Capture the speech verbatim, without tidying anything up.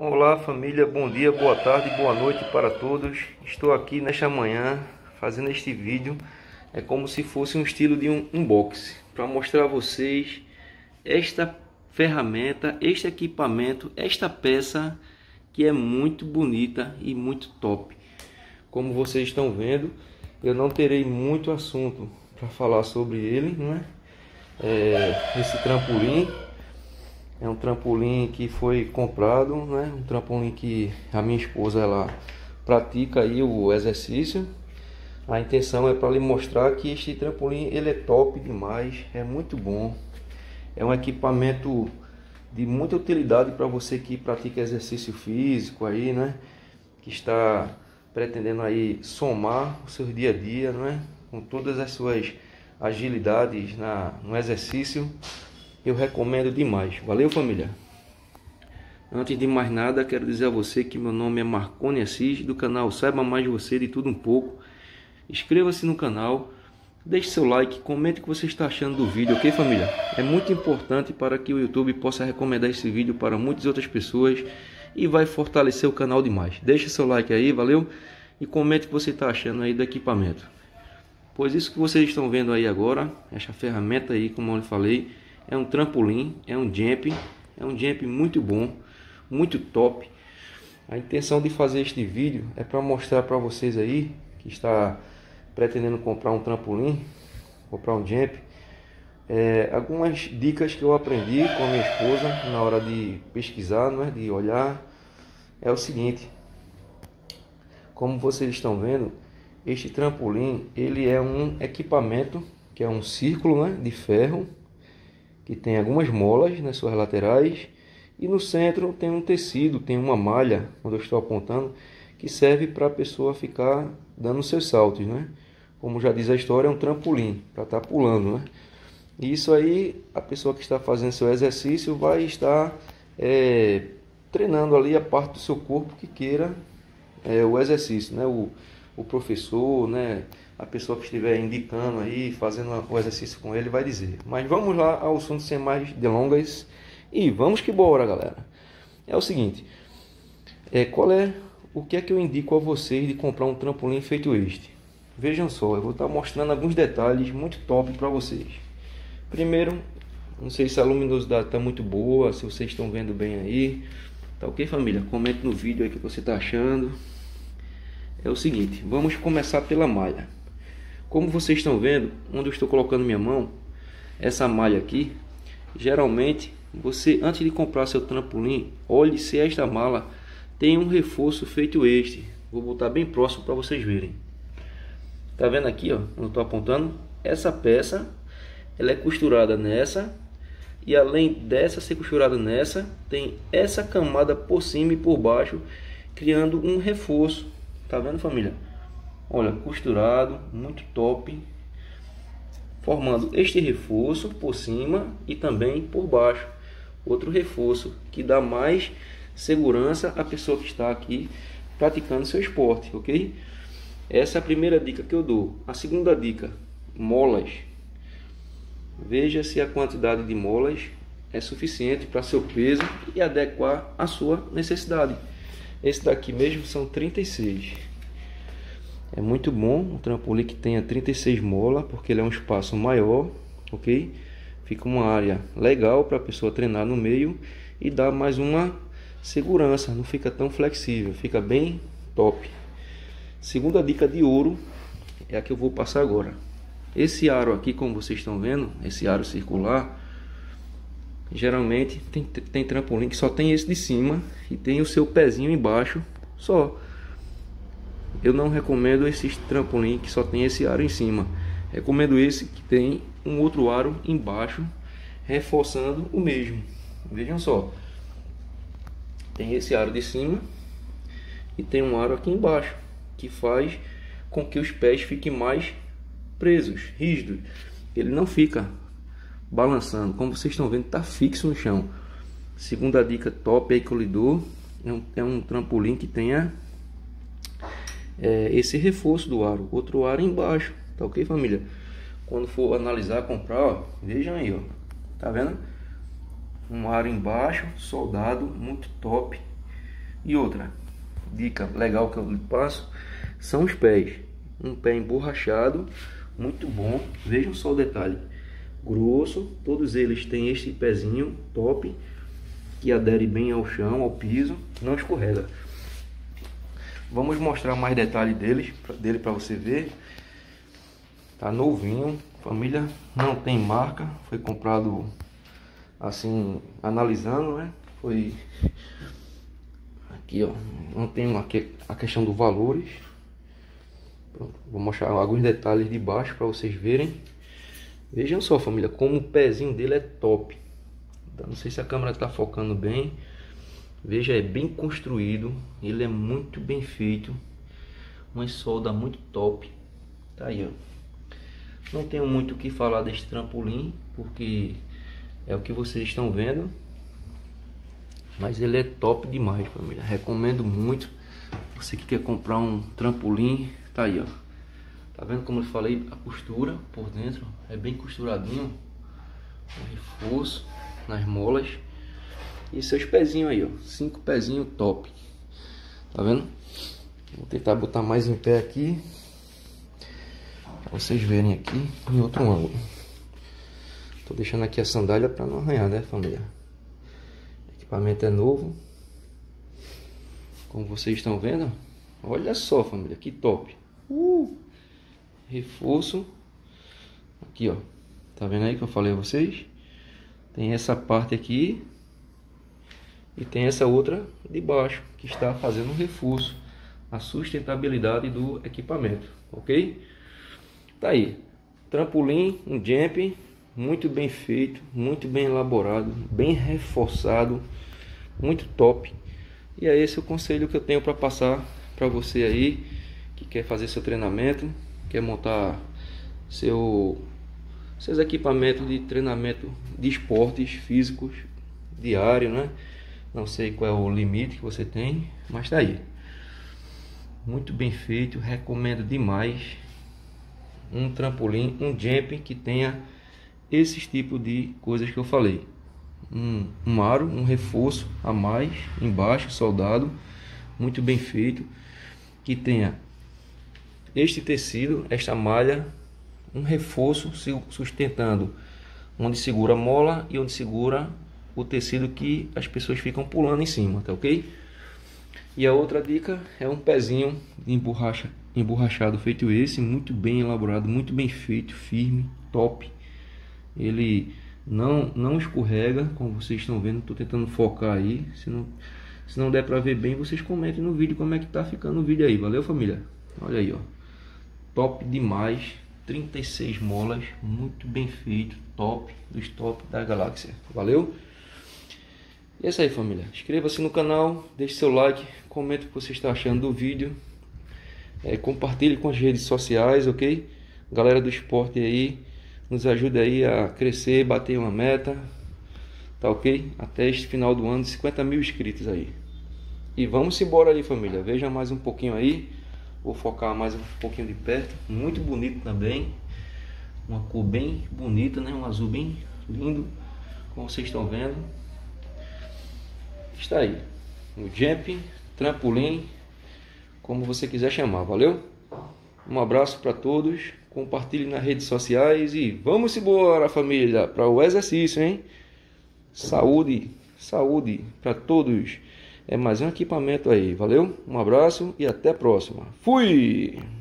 Olá família, bom dia, boa tarde, boa noite para todos. Estou aqui nesta manhã fazendo este vídeo. É como se fosse um estilo de um unboxing para mostrar a vocês esta ferramenta, este equipamento, esta peça que é muito bonita e muito top. Como vocês estão vendo, eu não terei muito assunto para falar sobre ele, não é? É, esse trampolim é um trampolim que foi comprado, né? Um trampolim que a minha esposa ela pratica aí o exercício. A intenção é para lhe mostrar que este trampolim ele é top demais, é muito bom. É um equipamento de muita utilidade para você que pratica exercício físico aí, né? Que está pretendendo aí somar o seu dia a dia, não é? Com todas as suas agilidades na, no exercício. Eu recomendo demais. Valeu, família? Antes de mais nada, quero dizer a você que meu nome é Marconi Assis, do canal Saiba Mais de Você, de tudo um pouco. Inscreva-se no canal, deixe seu like, comente o que você está achando do vídeo, ok, família? É muito importante para que o YouTube possa recomendar esse vídeo para muitas outras pessoas e vai fortalecer o canal demais. Deixe seu like aí, valeu? E comente o que você está achando aí do equipamento. Pois isso que vocês estão vendo aí agora, essa ferramenta aí, como eu falei, é um trampolim, é um jump, é um jump muito bom, muito top. A intenção de fazer este vídeo é para mostrar para vocês aí que está pretendendo comprar um trampolim, comprar um jump, é, algumas dicas que eu aprendi com a minha esposa na hora de pesquisar, não é? De olhar. É o seguinte, como vocês estão vendo, este trampolim ele é um equipamento que é um círculo, né, de ferro, que tem algumas molas nas suas laterais, e no centro tem um tecido, tem uma malha, onde eu estou apontando, que serve para a pessoa ficar dando seus saltos, né? Como já diz a história, é um trampolim para estar pulando, né? E isso aí, a pessoa que está fazendo seu exercício vai estar é, treinando ali a parte do seu corpo que queira é, o exercício, né? O, o professor, né? A pessoa que estiver indicando aí, fazendo o exercício com ele, vai dizer. Mas vamos lá ao assunto sem mais delongas. E vamos que bora, galera. É o seguinte. É, qual é, o que é que eu indico a vocês de comprar um trampolim feito este? Vejam só, eu vou estar mostrando alguns detalhes muito top para vocês. Primeiro, não sei se a luminosidade está muito boa, se vocês estão vendo bem aí. Tá ok, família? Comente no vídeo aí o que você está achando. É o seguinte, vamos começar pela malha. Como vocês estão vendo, onde eu estou colocando minha mão, essa malha aqui, geralmente, você antes de comprar seu trampolim, olhe se esta malha tem um reforço feito este. Vou botar bem próximo para vocês verem. Tá vendo aqui, ó, onde eu estou apontando? Essa peça, ela é costurada nessa, e além dessa ser costurada nessa, tem essa camada por cima e por baixo, criando um reforço. Tá vendo, família? Olha, costurado, muito top, formando este reforço por cima e também por baixo. Outro reforço que dá mais segurança à pessoa que está aqui praticando seu esporte, ok? Essa é a primeira dica que eu dou. A segunda dica, molas. Veja se a quantidade de molas é suficiente para seu peso e adequar a sua necessidade. Esse daqui mesmo são trinta e seis. É muito bom um trampolim que tenha trinta e seis molas, porque ele é um espaço maior, ok? Fica uma área legal para a pessoa treinar no meio e dá mais uma segurança, não fica tão flexível, fica bem top. Segunda dica de ouro é a que eu vou passar agora. Esse aro aqui, como vocês estão vendo, esse aro circular, geralmente tem, tem trampolim que só tem esse de cima e tem o seu pezinho embaixo só. Eu não recomendo esse trampolim que só tem esse aro em cima. Recomendo esse que tem um outro aro embaixo, reforçando o mesmo. Vejam só. Tem esse aro de cima e tem um aro aqui embaixo, que faz com que os pés fiquem mais presos, rígidos. Ele não fica balançando. Como vocês estão vendo, está fixo no chão. Segunda dica top aí que eu lhe dou. É um, é um trampolim que tenha É, esse reforço do aro, outro aro embaixo, tá ok, família? Quando for analisar, comprar, ó, vejam aí, ó, tá vendo? Um aro embaixo, soldado, muito top. E outra dica legal que eu lhe passo são os pés. Um pé emborrachado, muito bom. Vejam só o detalhe, grosso. Todos eles têm este pezinho top, que adere bem ao chão, ao piso, não escorrega. Vamos mostrar mais detalhes deles, dele para você ver. Tá novinho, família, não tem marca, foi comprado assim, analisando, né? Foi aqui, ó, não tem aqui a questão dos valores. Pronto, vou mostrar alguns detalhes de baixo para vocês verem. Vejam só, família, como o pezinho dele é top. Não sei se a câmera está focando bem. Veja, é bem construído, ele é muito bem feito, uma solda muito top. Tá aí, ó. Não tenho muito o que falar deste trampolim, porque é o que vocês estão vendo. Mas ele é top demais, família. Recomendo muito. Você que quer comprar um trampolim, tá aí, ó. Tá vendo como eu falei? A costura por dentro é bem costuradinho. O reforço nas molas. E seus pezinhos aí, ó. Cinco pezinhos top. Tá vendo? Vou tentar botar mais em pé aqui, pra vocês verem aqui em outro ângulo. Tô deixando aqui a sandália para não arranhar, né, família? O equipamento é novo, como vocês estão vendo. Olha só, família, que top. Uh! Reforço. Aqui, ó. Tá vendo aí que eu falei a vocês? Tem essa parte aqui e tem essa outra de baixo, que está fazendo um reforço, a sustentabilidade do equipamento, ok? Tá aí, trampolim, um jump, muito bem feito, muito bem elaborado, bem reforçado, muito top. E é esse o conselho que eu tenho para passar para você aí, que quer fazer seu treinamento, quer montar seu, seus equipamentos de treinamento de esportes físicos diário, né? Não sei qual é o limite que você tem, mas tá aí. Muito bem feito, recomendo demais. Um trampolim, um jump que tenha esses tipos de coisas que eu falei. Um, um aro, um reforço a mais embaixo, soldado, muito bem feito. Que tenha este tecido, esta malha, um reforço sustentando onde segura a mola e onde segura o tecido que as pessoas ficam pulando em cima, tá ok? E a outra dica é um pezinho de emborracha, emborrachado feito esse, muito bem elaborado, muito bem feito, firme, top. Ele não não escorrega, como vocês estão vendo. Estou tentando focar aí, se não, se não der para ver bem, vocês comentem no vídeo como é que tá ficando o vídeo aí. Valeu, família? Olha aí, ó, top demais. Trinta e seis molas, muito bem feito, top, dos top da galáxia. Valeu? E é isso aí, família. Inscreva-se no canal, deixe seu like, comente o que você está achando do vídeo, é, compartilhe com as redes sociais, ok? Galera do esporte aí, nos ajude aí a crescer, bater uma meta, tá ok? Até este final do ano, cinquenta mil inscritos aí. E vamos embora aí, família. Veja mais um pouquinho aí. Vou focar mais um pouquinho de perto. Muito bonito também. Uma cor bem bonita, né? Um azul bem lindo, como vocês estão vendo. Está aí o jump, trampolim, como você quiser chamar. Valeu? Um abraço para todos. Compartilhe nas redes sociais e vamos embora, família, para o exercício, hein? Saúde, saúde para todos. É mais um equipamento aí. Valeu? Um abraço e até a próxima. Fui!